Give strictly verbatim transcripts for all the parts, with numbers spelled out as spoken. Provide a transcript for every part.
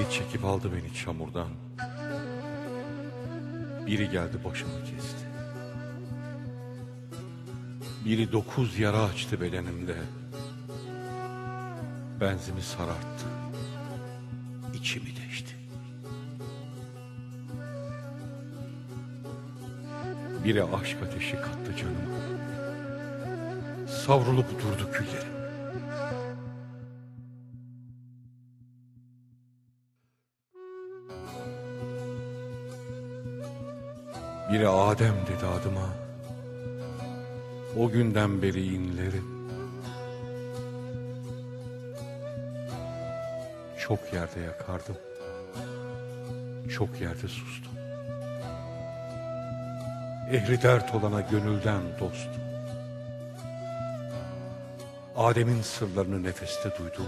Biri çekip aldı beni çamurdan. Biri geldi başımı kesti. Biri dokuz yara açtı bedenimde. Benzimi sararttı, içimi deşti. Biri aşk ateşi kattı canıma. Savrulup durdu küllerim. Biri Adem dedi adıma. O günden beri inlerim. Çok yerde yakardım. Çok yerde sustum. Ehli dert olana gönülden dostum. Adem'in sırlarını nefeste duydum.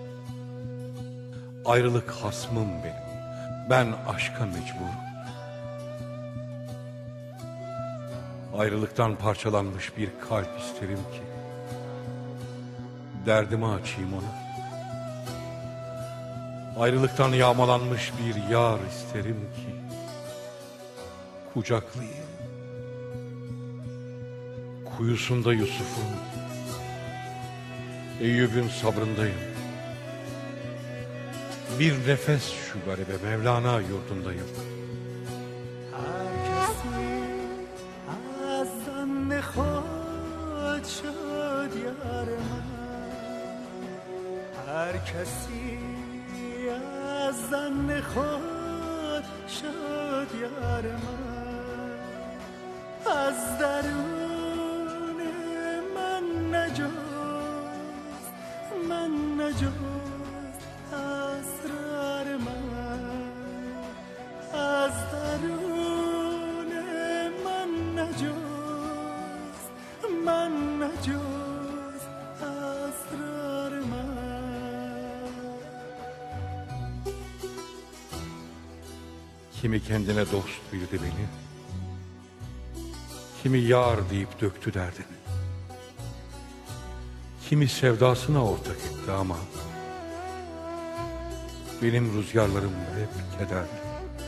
Ayrılık hasmım benim. Ben aşka mecburum. Ayrılıktan parçalanmış bir kalp isterim ki derdimi açayım ona. Ayrılıktan yağmalanmış bir yar isterim ki kucaklayayım. Kuyusunda Yusuf'un, Eyyub'un sabrındayım. Bir nefes şu garibe Mevlana yurdundayım. هر کسی از ظن خود شد یار من از درون من نجست من نجست اسرار من از درون من نجست من نجست اسرار من. Kimi kendine dost bildi beni, kimi yar deyip döktü derdini, kimi sevdasına ortak etti ama benim rüzgarlarım hep kederli.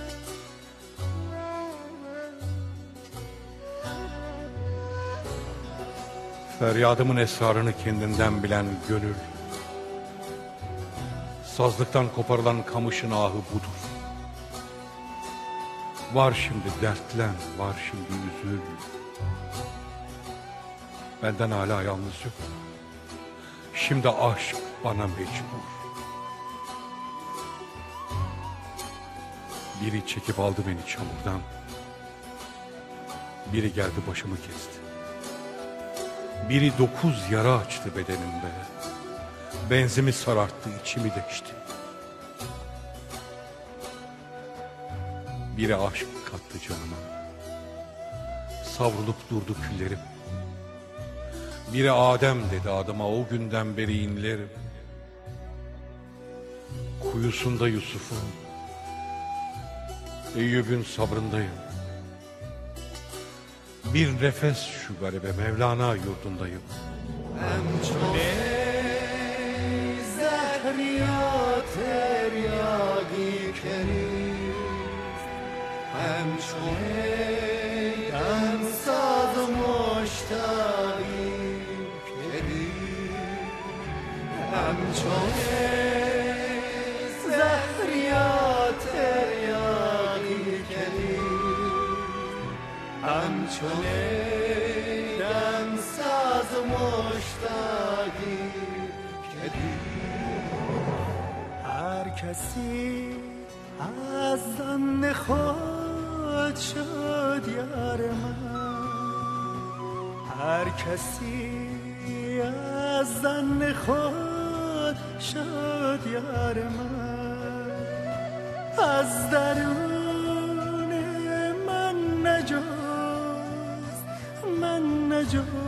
Feryadımın esrarını kendinden bilen gönül, sazlıktan koparılan kamışın ahı budur. Var şimdi dertlen, var şimdi üzül. Benden hala yalnız yok. Şimdi aşk bana mecbur. Biri çekip aldı beni çamurdan. Biri geldi başımı kesti. Biri dokuz yara açtı bedenimde. Benzimi sararttı, içimi deşti. Biri aşk kattı canıma. Savrulup durdu küllerim. Biri Adem dedi adıma, o günden beri inlerim. Kuyusunda Yusuf'un, Eyyub'un sabrındayım. Bir nefes şu garibe Mevlana yurdundayım. همچون زهریات ریاگی کریست همچون دمساز مشتاقی کریست همچون زهریات ریاگی کریست همچون دمساز مشتاقی هر کسی از ظن خود شد یار من هر کسی از ظن خود شد یار من از درون من نجست من نجست